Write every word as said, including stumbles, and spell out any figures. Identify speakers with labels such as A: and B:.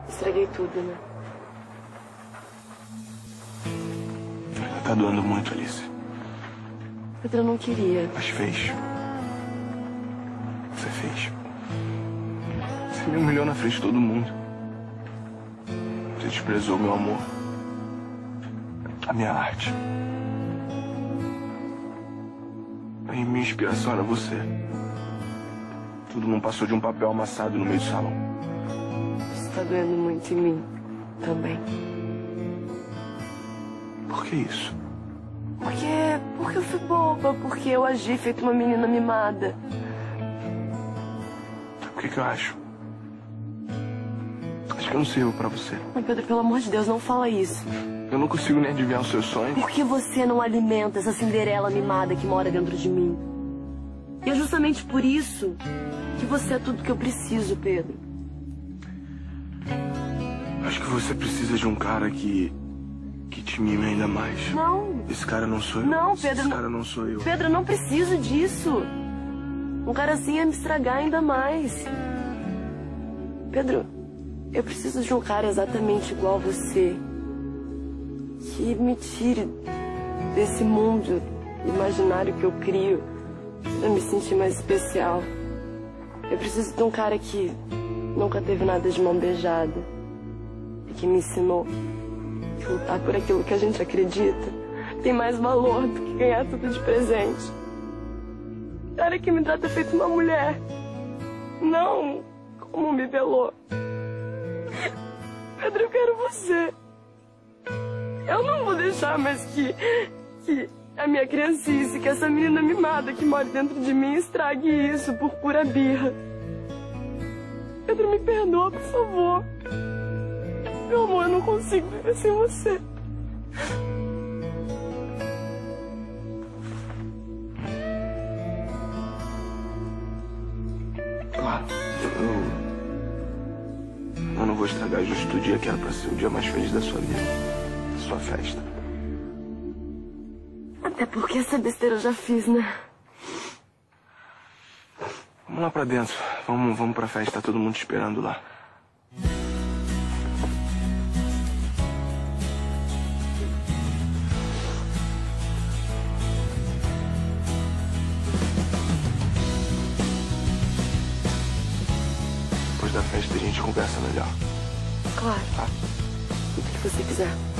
A: Estraguei tudo, né?
B: Tá doendo muito, Alice.
A: Pedro, eu não queria.
B: Mas fez. Você fez. Você me humilhou na frente de todo mundo. Você desprezou meu amor. A minha arte. E minha inspiração era você. Tudo não passou de um papel amassado no meio do salão.
A: Isso tá doendo muito em mim também.
B: Por que isso?
A: Porque... porque eu fui boba, porque eu agi feito uma menina mimada.
B: O que que eu acho? Acho que eu não sirvo pra você.
A: Mas, Pedro, pelo amor de Deus, não fala isso.
B: Eu não consigo nem adivinhar os seus sonhos.
A: Por que você não alimenta essa Cinderela mimada que mora dentro de mim? E é justamente por isso que você é tudo que eu preciso, Pedro.
B: Acho que você precisa de um cara que... que te mime ainda mais.
A: Não.
B: Esse cara não sou eu.
A: Não, Pedro.
B: Esse cara não sou eu.
A: Pedro, eu não preciso disso. Um cara assim ia me estragar ainda mais. Pedro, eu preciso de um cara exatamente igual a você. Que me tire desse mundo imaginário que eu crio pra me sentir mais especial. Eu preciso de um cara que nunca teve nada de mão beijada e que me ensinou que lutar por aquilo que a gente acredita tem mais valor do que ganhar tudo de presente. Um cara que me trata feito uma mulher, não como um bibelô. Pedro, eu quero você. Eu não vou deixar mais que, que a minha criancice, que essa menina mimada que mora dentro de mim estrague isso por pura birra. Pedro, me perdoa, por favor. Meu amor, eu não consigo viver sem você.
B: Claro, eu... Eu não vou estragar justo o dia que era pra ser o dia mais feliz da sua vida. Sua festa.
A: Até porque essa besteira eu já fiz, né?
B: Vamos lá pra dentro. Vamos, vamos pra festa. Tá todo mundo esperando lá. Depois da festa a gente conversa melhor.
A: Claro.
B: Tá?
A: O que você quiser.